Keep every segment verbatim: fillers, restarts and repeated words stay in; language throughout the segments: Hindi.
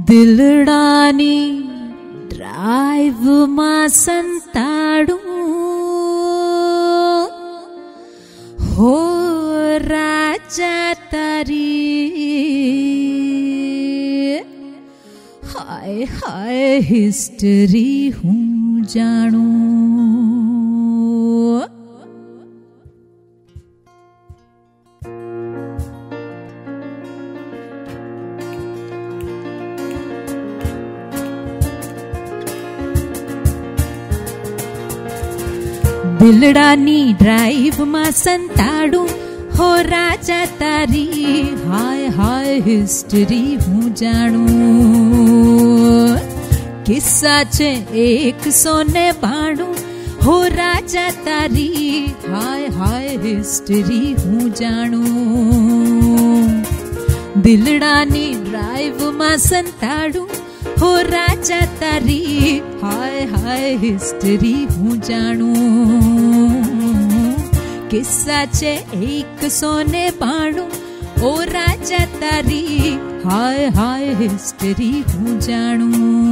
दिलडानी ड्राइव में संताड़ू हो राजा तारी हाय हाय हिस्ट्री हूँ जानू। दिलडानी ड्राइव में संताड़ू हो राजा तारी हाय हाय हिस्ट्री हूँ जानू। किस्सा छे एक सोने बाणू हो राजा तारी हाय हाय हिस्ट्री हूँ जानू। दिलडानी ड्राइव में संताड़ू हो राजा तारी हाय हाय हिस्ट्री हूँ जानू। किस्सा छे एक सोने बाणू ओ राजा तारी हाय हाय हिस्ट्री हूँ जानू।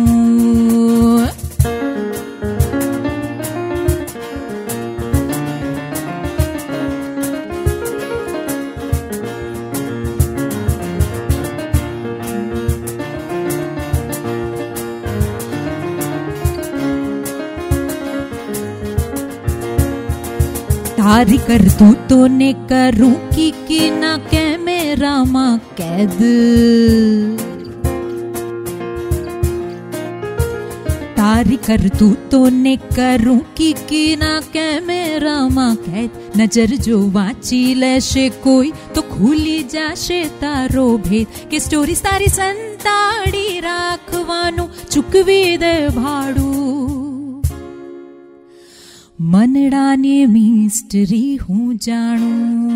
तारी कर तू तो ने करूं की की ना कैमरा मां कैद। तारी कर तू तो ने करूं की की ना कैमरा मां कैद। नजर जो वाची लेशे कोई तो खुली जाशे तारो भेद। के स्टोरी तारी संताड़ी राखवानु चुकवी दे भाड़ू। मनडानी मिस्ट्री हूँ जानू।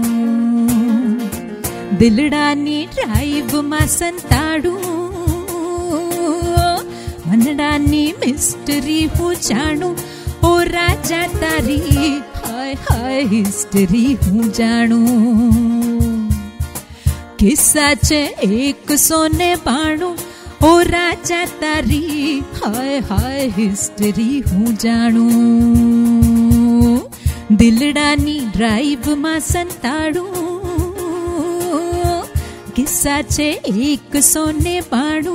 दिलडानी ड्राइव में संताड़ू मनडानी मिस्ट्री हूँ जानू। ओ राजा तारी हाय हाय हिस्ट्री हूँ जानू। किस्सा छे एक सोने बाणू ओ राजा तारी हाय हाय हिस्ट्री हूँ जानू। दिलडानी ड्राइव में संताड़ू किस्सा छे एक सोने बाणू।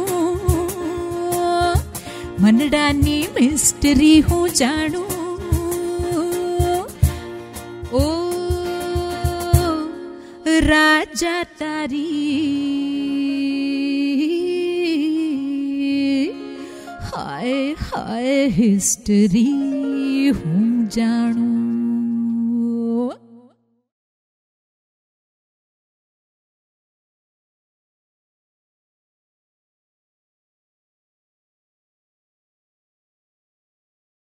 मनडानी मिस्ट्री हूँ जानू। ओ राजा तारी हाय हाय हिस्ट्री हूँ जानू।